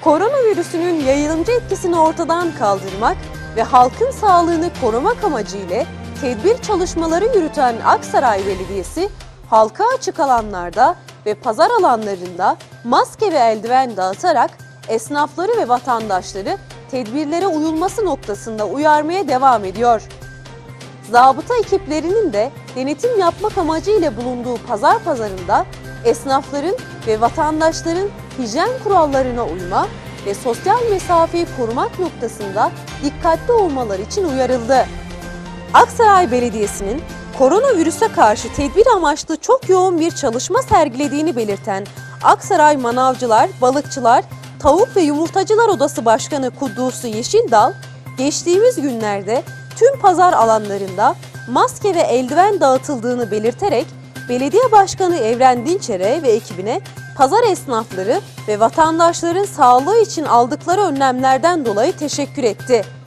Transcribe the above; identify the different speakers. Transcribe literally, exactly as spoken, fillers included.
Speaker 1: Koronavirüsünün yayılımcı etkisini ortadan kaldırmak ve halkın sağlığını korumak amacıyla tedbir çalışmaları yürüten Aksaray Belediyesi, halka açık alanlarda ve pazar alanlarında maske ve eldiven dağıtarak esnafları ve vatandaşları tedbirlere uyulması noktasında uyarmaya devam ediyor. Zabıta ekiplerinin de denetim yapmak amacıyla bulunduğu pazar pazarında esnafların ve vatandaşların hijyen kurallarına uyma ve sosyal mesafeyi korumak noktasında dikkatli olmaları için uyarıldı. Aksaray Belediyesi'nin koronavirüse karşı tedbir amaçlı çok yoğun bir çalışma sergilediğini belirten Aksaray Manavcılar, Balıkçılar, Tavuk ve Yumurtacılar Odası Başkanı Kuddusu Yeşildal, geçtiğimiz günlerde tüm pazar alanlarında maske ve eldiven dağıtıldığını belirterek Belediye Başkanı Evren Dinçer'e ve ekibine pazar esnafları ve vatandaşların sağlığı için aldıkları önlemlerden dolayı teşekkür etti.